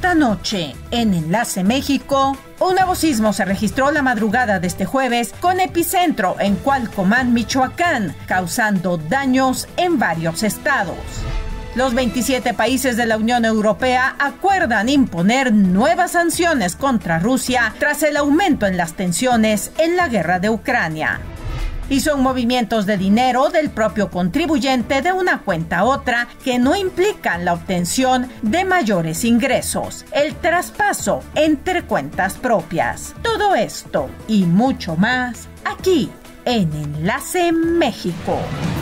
Esta noche, en Enlace México, un nuevo sismo se registró la madrugada de este jueves con epicentro en Cualcomán, Michoacán, causando daños en varios estados. Los 27 países de la Unión Europea acuerdan imponer nuevas sanciones contra Rusia tras el aumento en las tensiones en la guerra de Ucrania. Y son movimientos de dinero del propio contribuyente de una cuenta a otra que no implican la obtención de mayores ingresos, el traspaso entre cuentas propias. Todo esto y mucho más aquí en Enlace México.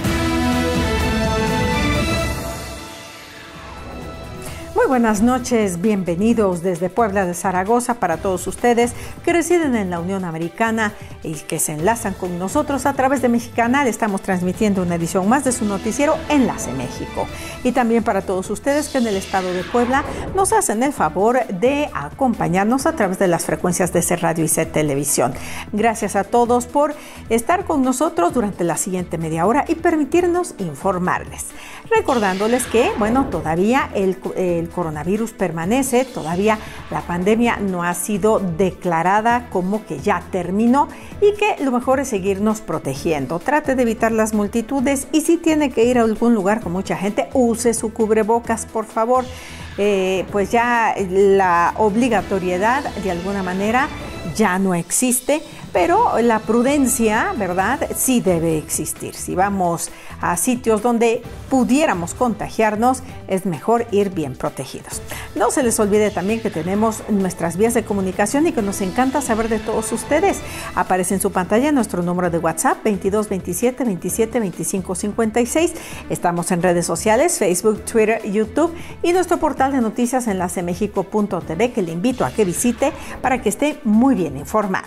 Muy buenas noches, bienvenidos desde Puebla de Zaragoza para todos ustedes que residen en la Unión Americana y que se enlazan con nosotros a través de Mexicanal. Estamos transmitiendo una edición más de su noticiero Enlace México. Y también para todos ustedes que en el estado de Puebla nos hacen el favor de acompañarnos a través de las frecuencias de C Radio y C Televisión. Gracias a todos por estar con nosotros durante la siguiente media hora y permitirnos informarles. Recordándoles que, todavía el coronavirus permanece, todavía la pandemia no ha sido declarada como que ya terminó y que lo mejor es seguirnos protegiendo. Trate de evitar las multitudes y si tiene que ir a algún lugar con mucha gente, use su cubrebocas, por favor. Pues ya la obligatoriedad de alguna manera ya no existe, pero la prudencia, ¿verdad?, sí debe existir. Si vamos a sitios donde pudiéramos contagiarnos, es mejor ir bien protegidos. No se les olvide también que tenemos nuestras vías de comunicación y que nos encanta saber de todos ustedes. Aparece en su pantalla nuestro número de WhatsApp 22 27 27 25 56. Estamos en redes sociales, Facebook, Twitter, YouTube y nuestro portal de noticias enlacemexico.tv que le invito a que visite para que esté muy bien informado.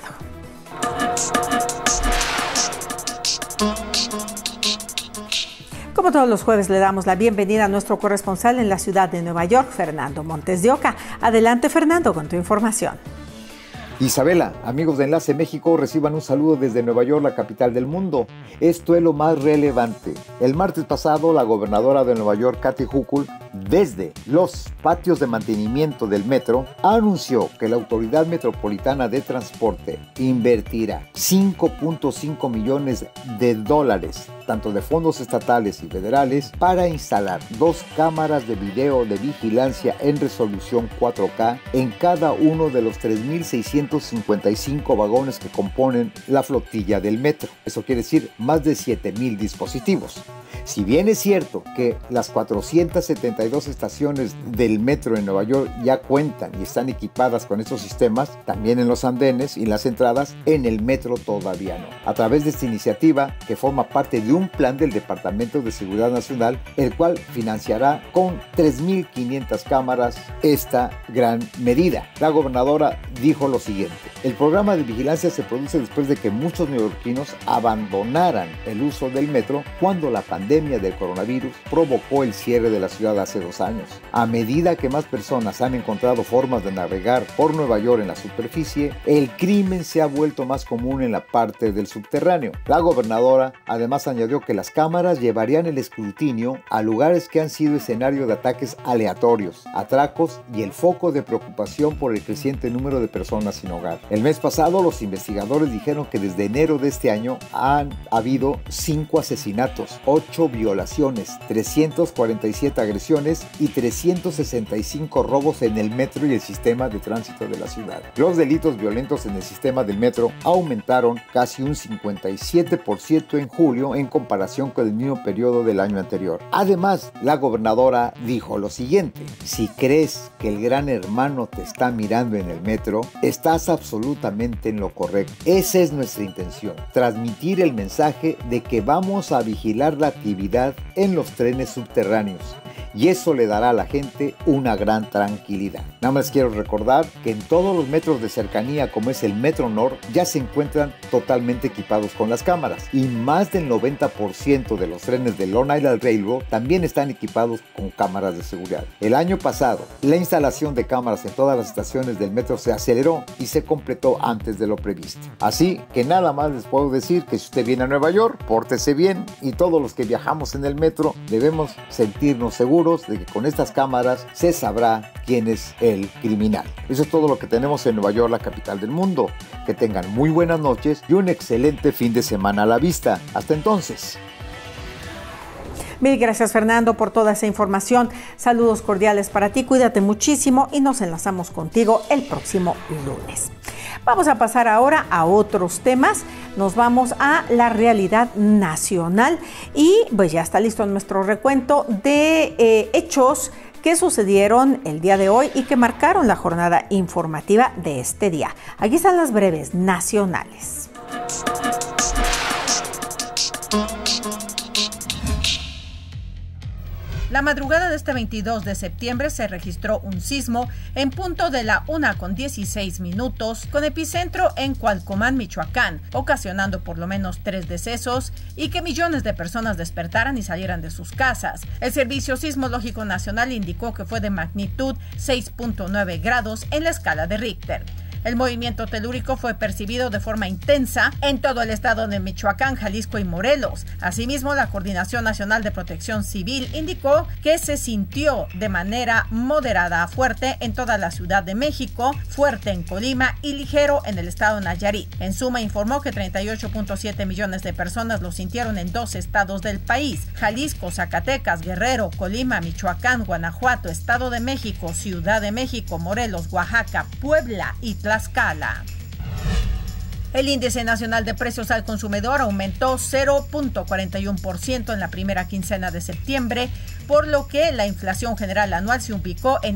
Como todos los jueves, le damos la bienvenida a nuestro corresponsal en la ciudad de Nueva York, Fernando Montes de Oca. Adelante, Fernando, con tu información. Isabela, amigos de Enlace México, reciban un saludo desde Nueva York, la capital del mundo. Esto es lo más relevante. El martes pasado, la gobernadora de Nueva York, Kathy Hochul, desde los patios de mantenimiento del metro, anunció que la Autoridad Metropolitana de Transporte invertirá $5.5 millones, tanto de fondos estatales y federales, para instalar 2 cámaras de video de vigilancia en resolución 4K en cada uno de los 3.655 vagones que componen la flotilla del metro. Eso quiere decir más de 7,000 dispositivos. Si bien es cierto que las 472 estaciones del metro en Nueva York ya cuentan y están equipadas con estos sistemas, también en los andenes y las entradas, en el metro todavía no. A través de esta iniciativa, que forma parte de un plan del Departamento de Seguridad Nacional, el cual financiará con 3.500 cámaras esta gran medida. La gobernadora dijo lo siguiente: el programa de vigilancia se produce después de que muchos neoyorquinos abandonaran el uso del metro cuando la pandemia del coronavirus provocó el cierre de la ciudad hace 2 años. A medida que más personas han encontrado formas de navegar por Nueva York en la superficie, el crimen se ha vuelto más común en la parte del subterráneo. La gobernadora además añadió que las cámaras llevarían el escrutinio a lugares que han sido escenario de ataques aleatorios, atracos y el foco de preocupación por el creciente número de personas sin hogar. El mes pasado, los investigadores dijeron que desde enero de este año han habido 5 asesinatos, 8 violaciones, 347 agresiones y 365 robos en el metro y el sistema de tránsito de la ciudad. Los delitos violentos en el sistema del metro aumentaron casi un 57% en julio en comparación con el mismo periodo del año anterior. Además, la gobernadora dijo lo siguiente: si crees que el gran hermano te está mirando en el metro, estás absolutamente en lo correcto. Esa es nuestra intención, transmitir el mensaje de que vamos a vigilar la actividad en los trenes subterráneos. Y eso le dará a la gente una gran tranquilidad. Nada más quiero recordar que en todos los metros de cercanía, como es el Metro North, ya se encuentran totalmente equipados con las cámaras. Y más del 90% de los trenes de Long Island Railroad también están equipados con cámaras de seguridad. El año pasado, la instalación de cámaras en todas las estaciones del metro se aceleró y se completó antes de lo previsto. Así que nada más les puedo decir que si usted viene a Nueva York, pórtese bien, y todos los que viajamos en el metro debemos sentirnos seguros seguros de que con estas cámaras se sabrá quién es el criminal. Eso es todo lo que tenemos en Nueva York, la capital del mundo. Que tengan muy buenas noches y un excelente fin de semana a la vista. Hasta entonces. Mil gracias, Fernando, por toda esa información. Saludos cordiales para ti, cuídate muchísimo y nos enlazamos contigo el próximo lunes. Vamos a pasar ahora a otros temas. Nos vamos a la realidad nacional y pues ya está listo nuestro recuento de hechos que sucedieron el día de hoy y que marcaron la jornada informativa de este día. Aquí están las breves nacionales. La madrugada de este 22 de septiembre se registró un sismo en punto de la 1:16 con epicentro en Cualcomán, Michoacán, ocasionando por lo menos 3 decesos y que millones de personas despertaran y salieran de sus casas. El Servicio Sismológico Nacional indicó que fue de magnitud 6.9 grados en la escala de Richter. El movimiento telúrico fue percibido de forma intensa en todo el estado de Michoacán, Jalisco y Morelos. Asimismo, la Coordinación Nacional de Protección Civil indicó que se sintió de manera moderada a fuerte en toda la Ciudad de México, fuerte en Colima y ligero en el estado de Nayarit. En suma, informó que 38.7 millones de personas lo sintieron en 12 estados del país: Jalisco, Zacatecas, Guerrero, Colima, Michoacán, Guanajuato, Estado de México, Ciudad de México, Morelos, Oaxaca, Puebla y Tlaxcala. El índice nacional de precios al consumidor aumentó 0.41% en la primera quincena de septiembre, por lo que la inflación general anual se ubicó en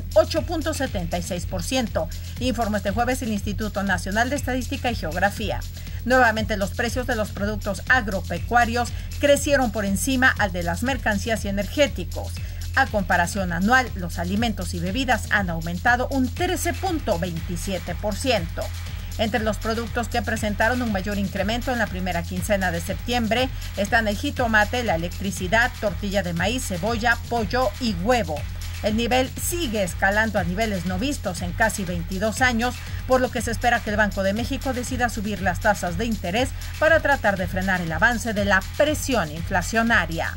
8.76%, informó este jueves el Instituto Nacional de Estadística y Geografía. Nuevamente, los precios de los productos agropecuarios crecieron por encima al de las mercancías y energéticos. A comparación anual, los alimentos y bebidas han aumentado un 13.27%. Entre los productos que presentaron un mayor incremento en la primera quincena de septiembre están el jitomate, la electricidad, tortilla de maíz, cebolla, pollo y huevo. El nivel sigue escalando a niveles no vistos en casi 22 años, por lo que se espera que el Banco de México decida subir las tasas de interés para tratar de frenar el avance de la presión inflacionaria.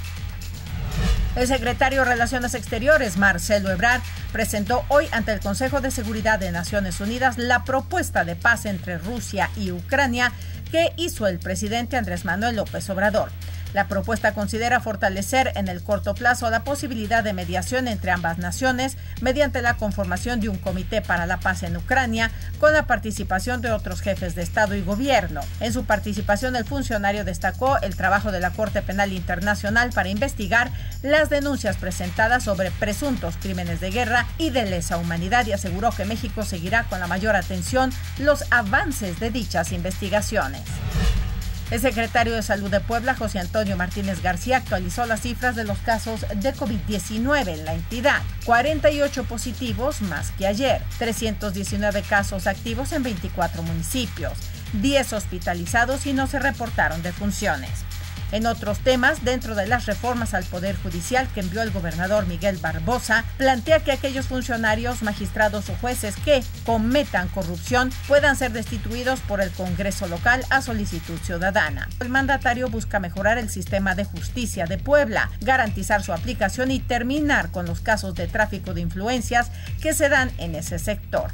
El secretario de Relaciones Exteriores, Marcelo Ebrard, presentó hoy ante el Consejo de Seguridad de Naciones Unidas la propuesta de paz entre Rusia y Ucrania que hizo el presidente Andrés Manuel López Obrador. La propuesta considera fortalecer en el corto plazo la posibilidad de mediación entre ambas naciones mediante la conformación de un comité para la paz en Ucrania con la participación de otros jefes de Estado y gobierno. En su participación, el funcionario destacó el trabajo de la Corte Penal Internacional para investigar las denuncias presentadas sobre presuntos crímenes de guerra y de lesa humanidad y aseguró que México seguirá con la mayor atención los avances de dichas investigaciones. El secretario de Salud de Puebla, José Antonio Martínez García, actualizó las cifras de los casos de COVID-19 en la entidad. 48 positivos más que ayer, 319 casos activos en 24 municipios, 10 hospitalizados y no se reportaron defunciones. En otros temas, dentro de las reformas al Poder Judicial que envió el gobernador Miguel Barbosa, plantea que aquellos funcionarios, magistrados o jueces que cometan corrupción puedan ser destituidos por el Congreso local a solicitud ciudadana. El mandatario busca mejorar el sistema de justicia de Puebla, garantizar su aplicación y terminar con los casos de tráfico de influencias que se dan en ese sector.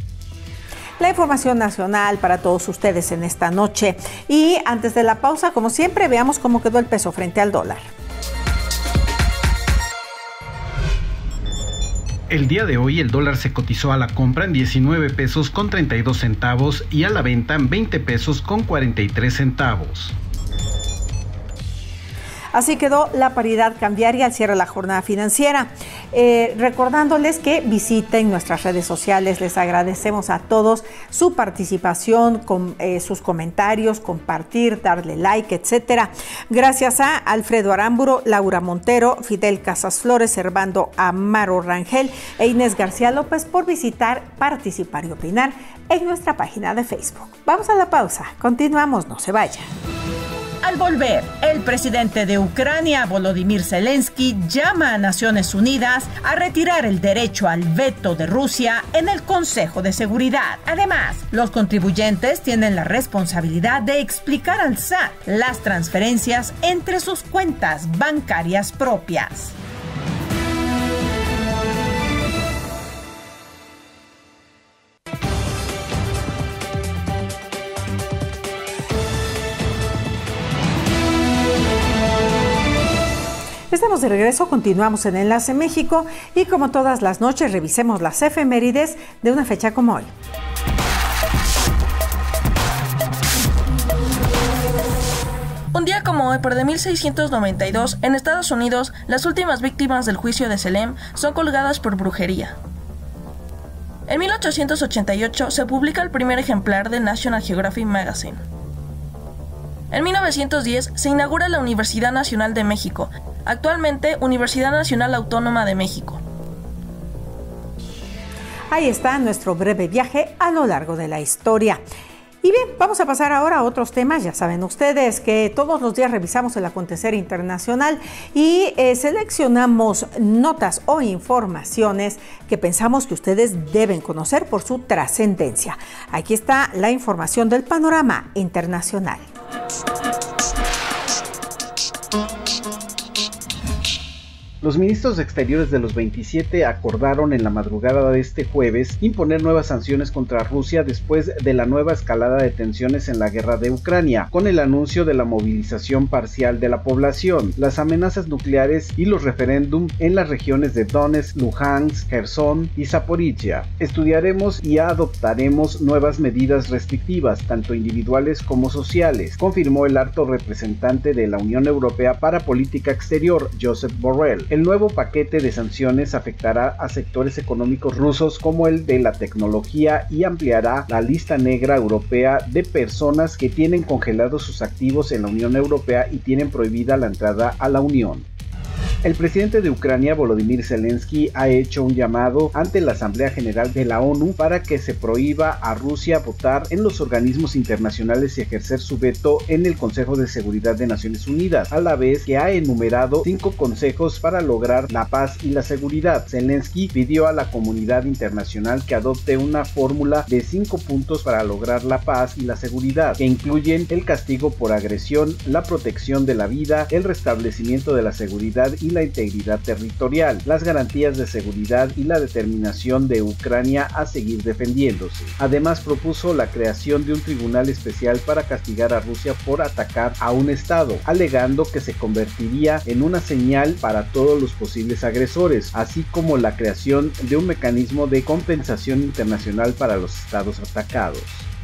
La información nacional para todos ustedes en esta noche. Y antes de la pausa, como siempre, veamos cómo quedó el peso frente al dólar. El día de hoy el dólar se cotizó a la compra en 19 pesos con 32 centavos y a la venta en 20 pesos con 43 centavos. Así quedó la paridad cambiaria al cierre de la jornada financiera. Recordándoles que visiten nuestras redes sociales. Les agradecemos a todos su participación, con sus comentarios, compartir, darle like, etcétera. Gracias a Alfredo Aramburo, Laura Montero, Fidel Casas Flores, Servando Amaro Rangel e Inés García López por visitar, participar y opinar en nuestra página de Facebook. Vamos a la pausa. Continuamos, no se vayan. Al volver, el presidente de Ucrania, Volodymyr Zelensky, llama a Naciones Unidas a retirar el derecho al veto de Rusia en el Consejo de Seguridad. Además, los contribuyentes tienen la responsabilidad de explicar al SAT las transferencias entre sus cuentas bancarias propias. Estamos de regreso, continuamos en Enlace México y como todas las noches revisemos las efemérides de una fecha como hoy. Un día como hoy, pero de 1692, en Estados Unidos, las últimas víctimas del juicio de Salem son colgadas por brujería. En 1888 se publica el primer ejemplar del National Geographic Magazine. En 1910 se inaugura la Universidad Nacional de México, actualmente Universidad Nacional Autónoma de México. Ahí está nuestro breve viaje a lo largo de la historia. Y bien, vamos a pasar ahora a otros temas. Ya saben ustedes que todos los días revisamos el acontecer internacional y seleccionamos notas o informaciones que pensamos que ustedes deben conocer por su trascendencia. Aquí está la información del panorama internacional. Los ministros exteriores de los 27 acordaron en la madrugada de este jueves imponer nuevas sanciones contra Rusia después de la nueva escalada de tensiones en la guerra de Ucrania, con el anuncio de la movilización parcial de la población, las amenazas nucleares y los referéndum en las regiones de Donetsk, Luhansk, Gerson y Zaporizhia. Estudiaremos y adoptaremos nuevas medidas restrictivas, tanto individuales como sociales, confirmó el alto representante de la Unión Europea para Política Exterior, Josep Borrell. El nuevo paquete de sanciones afectará a sectores económicos rusos como el de la tecnología y ampliará la lista negra europea de personas que tienen congelados sus activos en la Unión Europea y tienen prohibida la entrada a la Unión. El presidente de Ucrania, Volodymyr Zelensky, ha hecho un llamado ante la Asamblea General de la ONU para que se prohíba a Rusia votar en los organismos internacionales y ejercer su veto en el Consejo de Seguridad de Naciones Unidas, a la vez que ha enumerado 5 consejos para lograr la paz y la seguridad. Zelensky pidió a la comunidad internacional que adopte una fórmula de 5 puntos para lograr la paz y la seguridad, que incluyen el castigo por agresión, la protección de la vida, el restablecimiento de la seguridad y la integridad territorial, las garantías de seguridad y la determinación de Ucrania a seguir defendiéndose. Además, propuso la creación de un tribunal especial para castigar a Rusia por atacar a un estado, alegando que se convertiría en una señal para todos los posibles agresores, así como la creación de un mecanismo de compensación internacional para los estados atacados.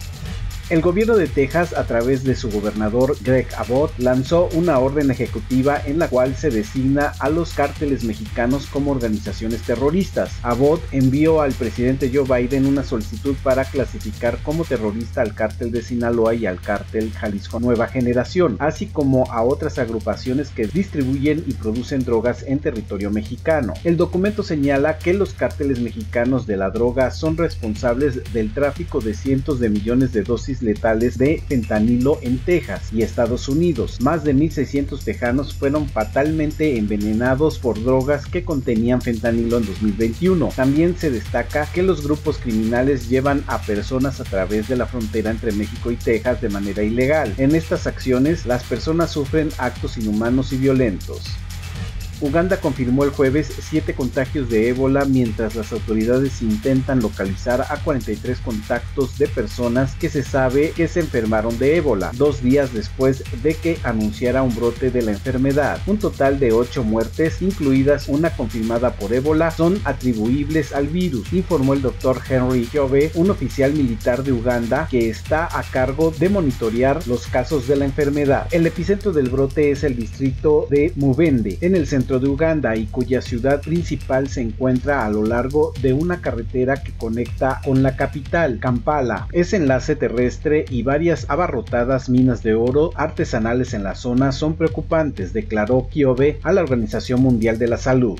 El gobierno de Texas, a través de su gobernador Greg Abbott, lanzó una orden ejecutiva en la cual se designa a los cárteles mexicanos como organizaciones terroristas. Abbott envió al presidente Joe Biden una solicitud para clasificar como terrorista al cártel de Sinaloa y al cártel Jalisco Nueva Generación, así como a otras agrupaciones que distribuyen y producen drogas en territorio mexicano. El documento señala que los cárteles mexicanos de la droga son responsables del tráfico de cientos de millones de dosis letales de fentanilo en Texas y Estados Unidos. Más de 1,600 tejanos fueron fatalmente envenenados por drogas que contenían fentanilo en 2021. También se destaca que los grupos criminales llevan a personas a través de la frontera entre México y Texas de manera ilegal. En estas acciones, las personas sufren actos inhumanos y violentos. Uganda confirmó el jueves 7 contagios de ébola mientras las autoridades intentan localizar a 43 contactos de personas que se sabe que se enfermaron de ébola, 2 días después de que anunciara un brote de la enfermedad. Un total de 8 muertes, incluidas una confirmada por ébola, son atribuibles al virus, informó el Dr. Henry Kyobe, un oficial militar de Uganda que está a cargo de monitorear los casos de la enfermedad. El epicentro del brote es el distrito de Mubende, en el centro de Uganda, y cuya ciudad principal se encuentra a lo largo de una carretera que conecta con la capital, Kampala. Es enlace terrestre y varias abarrotadas minas de oro artesanales en la zona son preocupantes, declaró Kyobe a la Organización Mundial de la Salud.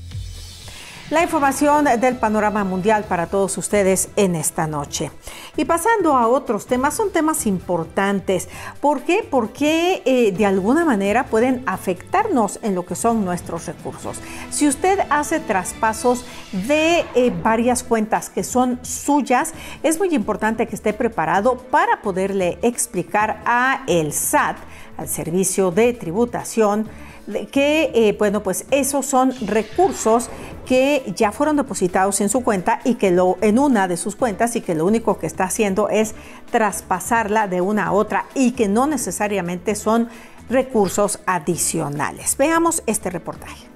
La información del panorama mundial para todos ustedes en esta noche. Y pasando a otros temas, son temas importantes. ¿Por qué? Porque de alguna manera pueden afectarnos en lo que son nuestros recursos. Si usted hace traspasos de varias cuentas que son suyas, es muy importante que esté preparado para poderle explicar a el SAT, al Servicio de Tributación, que bueno, pues esos son recursos que ya fueron depositados en su cuenta y que en una de sus cuentas, y que lo único que está haciendo es traspasarla de una a otra, y que no necesariamente son recursos adicionales. Veamos este reportaje.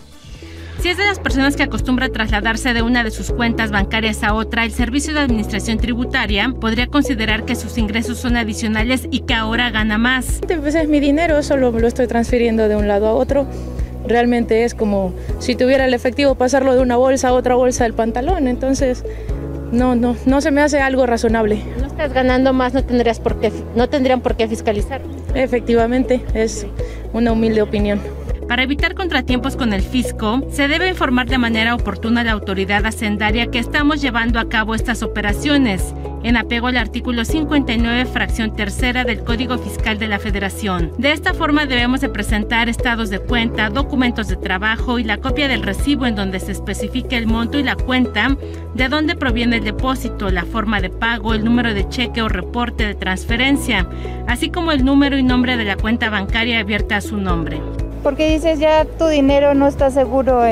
Si es de las personas que acostumbra trasladarse de una de sus cuentas bancarias a otra, el Servicio de Administración Tributaria podría considerar que sus ingresos son adicionales y que ahora gana más. Pues es mi dinero, solo me lo estoy transfiriendo de un lado a otro. Realmente es como si tuviera el efectivo pasarlo de una bolsa a otra bolsa del pantalón, entonces no se me hace algo razonable. No estás ganando más, no tendrían por qué fiscalizar. Efectivamente, es una humilde opinión. Para evitar contratiempos con el fisco, se debe informar de manera oportuna a la autoridad hacendaria que estamos llevando a cabo estas operaciones, en apego al artículo 59, fracción tercera del Código Fiscal de la Federación. De esta forma debemos de presentar estados de cuenta, documentos de trabajo y la copia del recibo en donde se especifique el monto y la cuenta, de dónde proviene el depósito, la forma de pago, el número de cheque o reporte de transferencia, así como el número y nombre de la cuenta bancaria abierta a su nombre. Porque dices, ya tu dinero no está seguro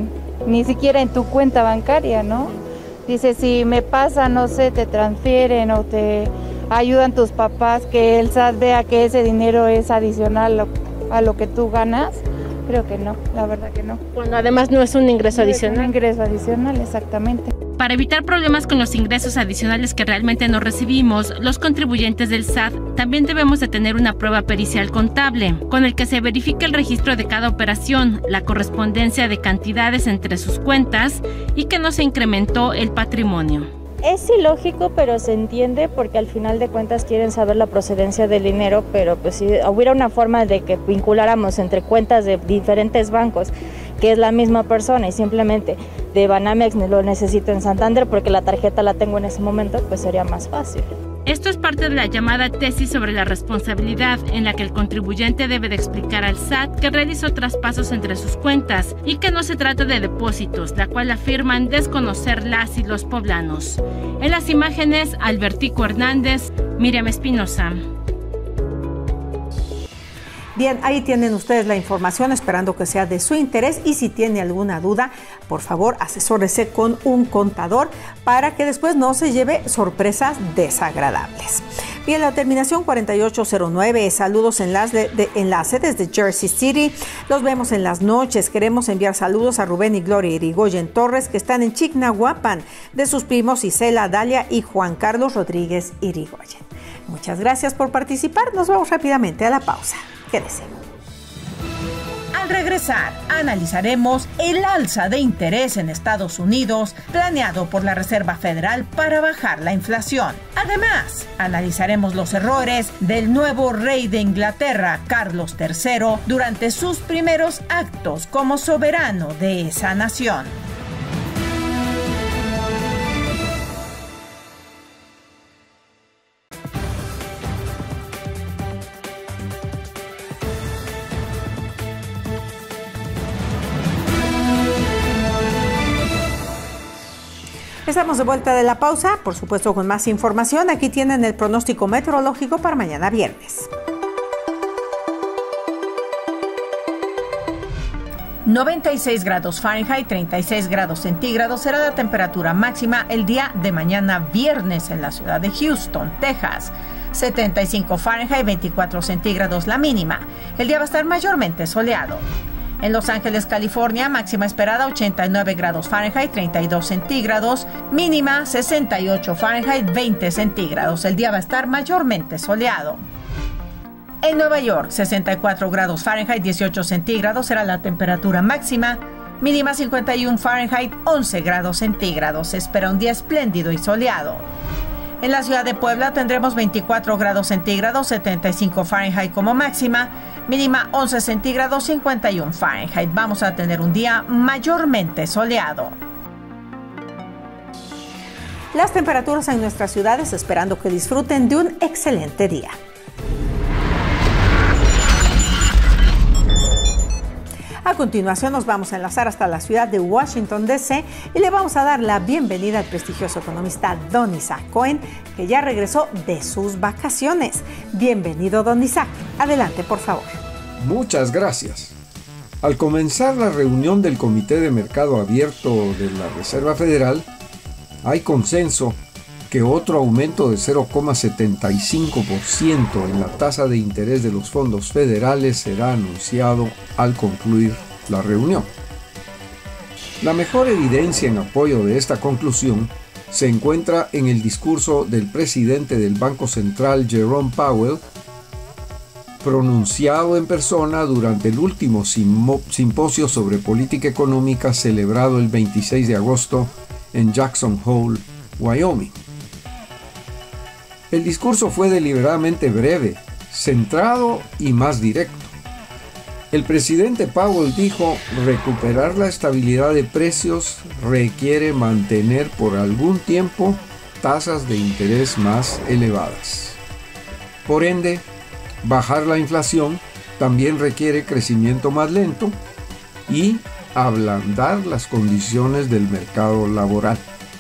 ni siquiera en tu cuenta bancaria, ¿no? Dices, si me pasa, no sé, te transfieren o te ayudan tus papás, que el SAT vea que ese dinero es adicional a lo que tú ganas. Creo que no, la verdad que no. Cuando además no es un ingreso adicional. Es un ingreso adicional, exactamente. Para evitar problemas con los ingresos adicionales que realmente no recibimos, los contribuyentes del SAT también debemos de tener una prueba pericial contable, con el que se verifique el registro de cada operación, la correspondencia de cantidades entre sus cuentas y que no se incrementó el patrimonio. Es ilógico, pero se entiende porque al final de cuentas quieren saber la procedencia del dinero, pero pues si hubiera una forma de que vinculáramos entre cuentas de diferentes bancos, que es la misma persona y simplemente de Banamex lo necesito en Santander porque la tarjeta la tengo en ese momento, pues sería más fácil. Esto es parte de la llamada tesis sobre la responsabilidad, en la que el contribuyente debe de explicar al SAT que realizó traspasos entre sus cuentas y que no se trata de depósitos, la cual afirman desconocer las y los poblanos. En las imágenes, Albertico Hernández, Miriam Espinosa. Bien, ahí tienen ustedes la información, esperando que sea de su interés, y si tiene alguna duda, por favor, asesórese con un contador para que después no se lleve sorpresas desagradables. Bien, la terminación 4809, saludos enlace desde Jersey City. Los vemos en las noches. Queremos enviar saludos a Rubén y Gloria Irigoyen Torres, que están en Chignahuapan, de sus primos Isela, Dalia y Juan Carlos Rodríguez Irigoyen. Muchas gracias por participar. Nos vamos rápidamente a la pausa. Quédese. Al regresar, analizaremos el alza de interés en Estados Unidos planeado por la Reserva Federal para bajar la inflación. Además, analizaremos los errores del nuevo rey de Inglaterra, Carlos III, durante sus primeros actos como soberano de esa nación. Estamos de vuelta de la pausa, por supuesto con más información. Aquí tienen el pronóstico meteorológico para mañana viernes. 96 grados Fahrenheit, 36 grados centígrados será la temperatura máxima el día de mañana viernes en la ciudad de Houston, Texas. 75 Fahrenheit, 24 centígrados la mínima. El día va a estar mayormente soleado. En Los Ángeles, California, máxima esperada 89 grados Fahrenheit, 32 centígrados, mínima 68 Fahrenheit, 20 centígrados. El día va a estar mayormente soleado. En Nueva York, 64 grados Fahrenheit, 18 centígrados será la temperatura máxima, mínima 51 Fahrenheit, 11 grados centígrados. Se espera un día espléndido y soleado. En la ciudad de Puebla tendremos 24 grados centígrados, 75 Fahrenheit como máxima, mínima 11 centígrados, 51 Fahrenheit. Vamos a tener un día mayormente soleado. Las temperaturas en nuestras ciudades, esperando que disfruten de un excelente día. A continuación nos vamos a enlazar hasta la ciudad de Washington, D.C. y le vamos a dar la bienvenida al prestigioso economista Don Isaac Cohen, que ya regresó de sus vacaciones. Bienvenido, Don Isaac. Adelante, por favor. Muchas gracias. Al comenzar la reunión del Comité de Mercado Abierto de la Reserva Federal, hay consenso que otro aumento de 0,75% en la tasa de interés de los fondos federales será anunciado al concluir la reunión. La mejor evidencia en apoyo de esta conclusión se encuentra en el discurso del presidente del Banco Central, Jerome Powell, pronunciado en persona durante el último simposio sobre política económica celebrado el 26 de agosto en Jackson Hole, Wyoming. El discurso fue deliberadamente breve, centrado y más directo. El presidente Powell dijo: recuperar la estabilidad de precios requiere mantener por algún tiempo tasas de interés más elevadas. Por ende, bajar la inflación también requiere crecimiento más lento y ablandar las condiciones del mercado laboral.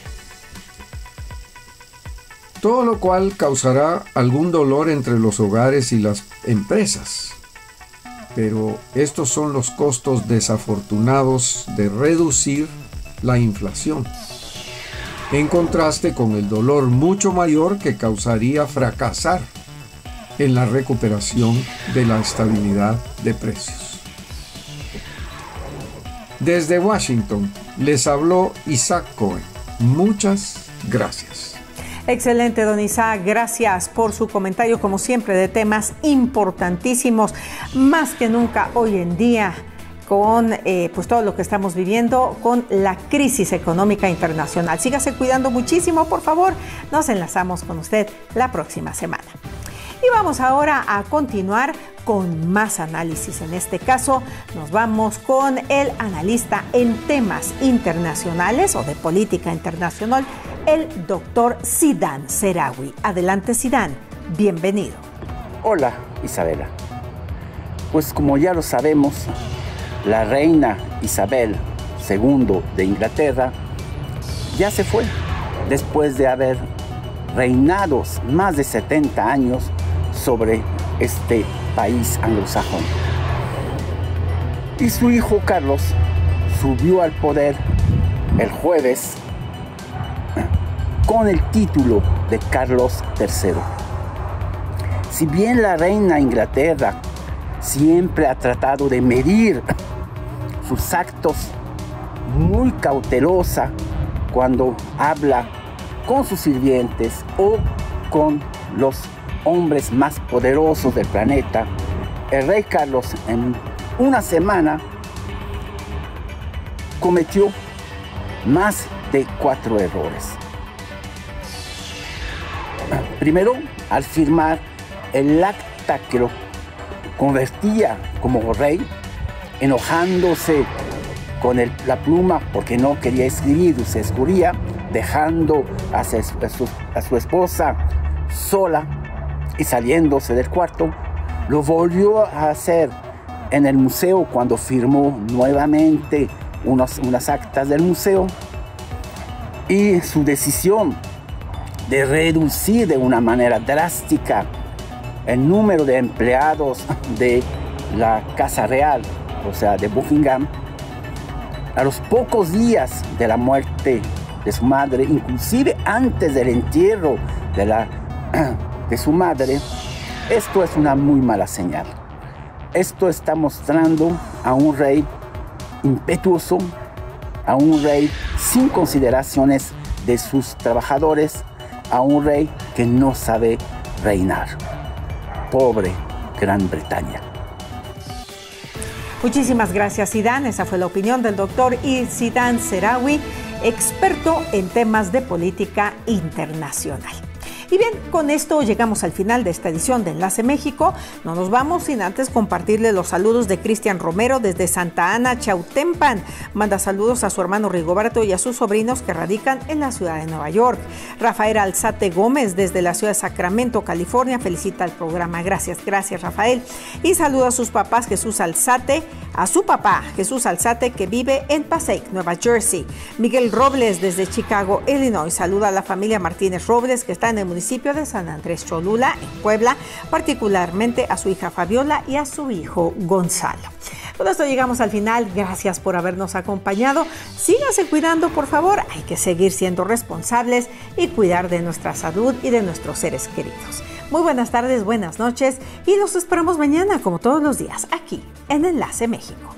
Todo lo cual causará algún dolor entre los hogares y las empresas. Pero estos son los costos desafortunados de reducir la inflación, en contraste con el dolor mucho mayor que causaría fracasar en la recuperación de la estabilidad de precios. Desde Washington les habló Isaac Cohen. Muchas gracias. Excelente, don Isaac. Gracias por su comentario, como siempre, de temas importantísimos, más que nunca hoy en día, con pues todo lo que estamos viviendo con la crisis económica internacional. Sígase cuidando muchísimo, por favor. Nos enlazamos con usted la próxima semana. Y vamos ahora a continuar con más análisis. En este caso, nos vamos con el analista en temas internacionales o de política internacional, el doctor Siddhant Sehrawi. Adelante, Siddhant. Bienvenido. Hola, Isabela. Pues como ya lo sabemos, la reina Isabel II de Inglaterra ya se fue después de haber reinado más de 70 años sobre este país anglosajón. Y su hijo Carlos subió al poder el jueves con el título de Carlos III. Si bien la reina de Inglaterra siempre ha tratado de medir sus actos muy cautelosa cuando habla con sus sirvientes o con los hombres más poderosos del planeta, el rey Carlos en una semana cometió más de 4 errores. Primero, al firmar el acta que lo convertía como rey, enojándose con la pluma porque no quería escribir y se escurría, dejando a su esposa sola y saliéndose del cuarto. Lo volvió a hacer en el museo cuando firmó nuevamente unas actas del museo, y su decisión de reducir de una manera drástica el número de empleados de la Casa Real, o sea, de Buckingham, a los pocos días de la muerte de su madre, inclusive antes del entierro de su madre. Esto es una muy mala señal. Esto está mostrando a un rey impetuoso, a un rey sin consideraciones de sus trabajadores, a un rey que no sabe reinar. Pobre Gran Bretaña. Muchísimas gracias, Siddhant. Esa fue la opinión del doctor Siddhant Sehrawi, experto en temas de política internacional. Y bien, con esto llegamos al final de esta edición de Enlace México. No nos vamos sin antes compartirle los saludos de Cristian Romero desde Santa Ana, Chautempan. Manda saludos a su hermano Rigoberto y a sus sobrinos que radican en la ciudad de Nueva York. Rafael Alzate Gómez desde la ciudad de Sacramento, California, felicita el programa. Gracias, Rafael. Y saluda a sus papás, a su papá Jesús Alzate, que vive en Passaic, Nueva Jersey. Miguel Robles desde Chicago, Illinois, saluda a la familia Martínez Robles, que está en el municipio de San Andrés Cholula, en Puebla, particularmente a su hija Fabiola y a su hijo Gonzalo. Con esto llegamos al final. Gracias por habernos acompañado. Síganse cuidando, por favor. Hay que seguir siendo responsables y cuidar de nuestra salud y de nuestros seres queridos. Muy buenas tardes, buenas noches y nos esperamos mañana, como todos los días, aquí en Enlace México.